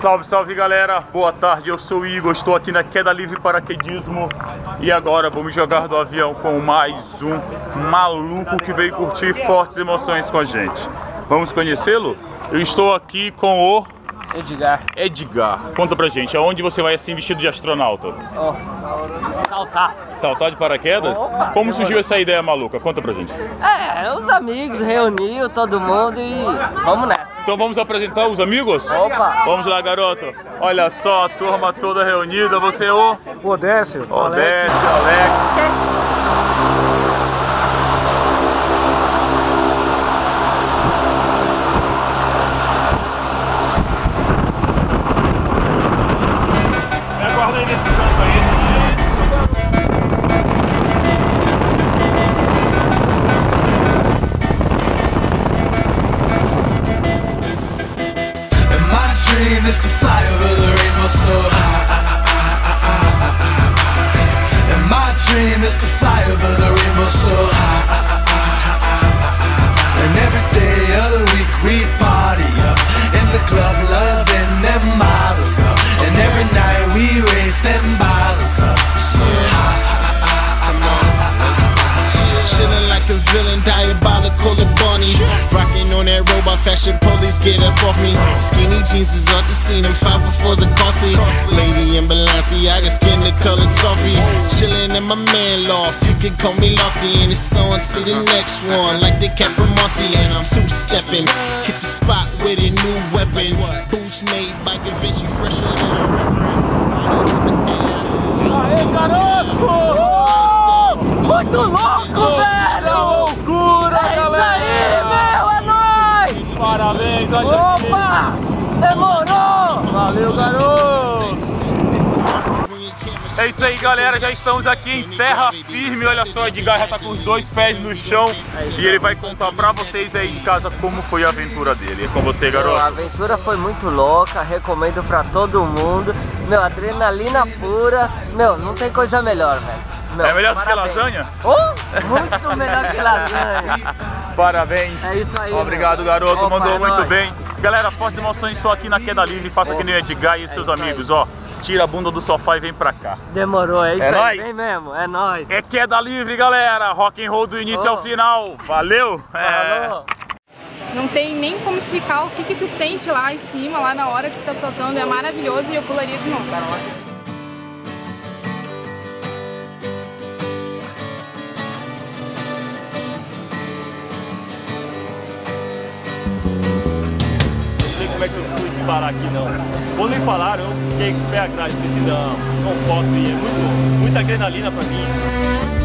Salve, salve galera, boa tarde, eu sou o Igor, estou aqui na Queda Livre Paraquedismo e agora vou me jogar do avião com mais um maluco que veio curtir fortes emoções com a gente. Vamos conhecê-lo? Eu estou aqui com o... Edgar, conta pra gente, aonde você vai assim vestido de astronauta? Saltar. Saltar de paraquedas? Opa, como surgiu essa ideia maluca? Conta pra gente. Os amigos reuniu todo mundo e vamos nessa. Então vamos apresentar os amigos? Opa! Vamos lá, garoto. Olha só, a turma toda reunida. Você é o... Odécio, Alex. Me aguarda aí nesse canto aí. Is to fly over the rainbow so high. And my dream is to fly over the rainbow so high. And every day of the week we party up in the club, loving them models up. And every night we raise them bottles up so high. Chillin' like a villain, diabolical and bunny. Rockin' on that robot fashion, police get up off me. Skinny jeans is off the scene, and 504s are costly. Lady in Balenciaga, skin the colored toffee. Chillin' in my man loft, you can call me Lofty. And it's on to the next one, like the cat from Marcy. And I'm two-steppin', hit the spot with a new weapon. Boots made by Da Vinci, fresher than a reverend. Aê, garoto! Muito louco, velho! Loucura, galera! Isso aí, meu! É nóis! Parabéns, olha Opa! Demorou! Valeu, garoto! É isso aí, galera, já estamos aqui em terra firme. Olha só, o Edgar já tá com os dois pés no chão e ele vai contar pra vocês aí de casa como foi a aventura dele. É com você, garoto. A aventura foi muito louca, recomendo pra todo mundo. Meu, adrenalina pura. Meu, não tem coisa melhor, velho. Meu, É melhor do que parabéns. lasanha? Muito melhor que lasanha. Parabéns. É isso aí. Obrigado, meu. garoto. Opa, Mandou é muito nóis. bem. Galera, fortes emoções só aqui na Queda Livre. Faça que nem o Edgar e seus amigos, ó. Tira a bunda do sofá e vem pra cá. Demorou, é isso É aí. nóis. Vem mesmo, é nóis. É Queda Livre, galera. Rock and roll do início ao final. Valeu. Falou. Não tem nem como explicar o que tu sente lá em cima, lá na hora que tu tá soltando. É maravilhoso e eu pularia de novo. Como é que eu fui parar aqui, não. Quando me falaram, eu fiquei com o pé atrás, pensei, não posso ir, é muita adrenalina pra mim.